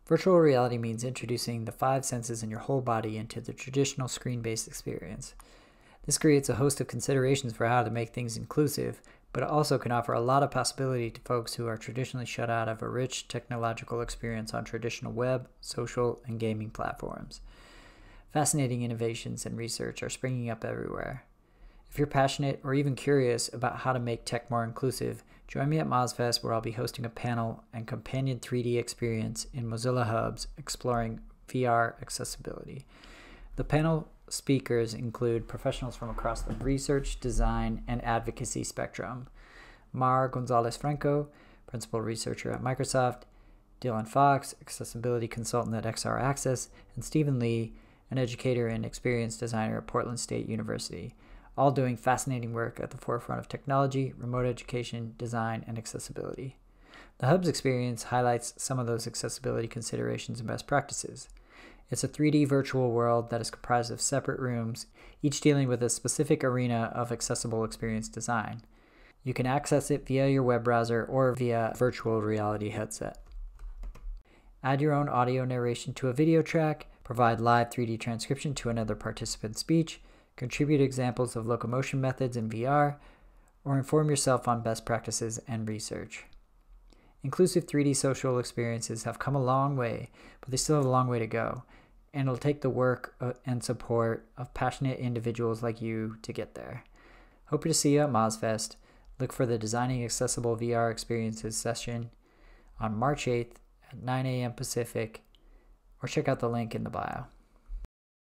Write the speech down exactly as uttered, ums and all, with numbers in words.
Virtual reality means introducing the five senses in your whole body into the traditional screen-based experience. This creates a host of considerations for how to make things inclusive, but it also can offer a lot of possibility to folks who are traditionally shut out of a rich technological experience on traditional web, social, and gaming platforms. Fascinating innovations and research are springing up everywhere. If you're passionate or even curious about how to make tech more inclusive, join me at Mozfest, where I'll be hosting a panel and companion three D experience in Mozilla Hubs exploring V R accessibility. The panel speakers include professionals from across the research, design, and advocacy spectrum. Mar Gonzalez Franco, principal researcher at Microsoft, Dylan Fox, accessibility consultant at X R Access, and Stephen Lee, an educator and experience designer at Portland State University, all doing fascinating work at the forefront of technology, remote education, design, and accessibility. The Hubs experience highlights some of those accessibility considerations and best practices. It's a three D virtual world that is comprised of separate rooms, each dealing with a specific arena of accessible experience design. You can access it via your web browser or via a virtual reality headset. Add your own audio narration to a video track, provide live three D transcription to another participant's speech, contribute examples of locomotion methods in V R, or inform yourself on best practices and research. Inclusive three D social experiences have come a long way, but they still have a long way to go, and it'll take the work and support of passionate individuals like you to get there. Hope to see you at Mozfest. Look for the Designing Accessible V R Experiences session on March eighth at nine a m Pacific, or check out the link in the bio.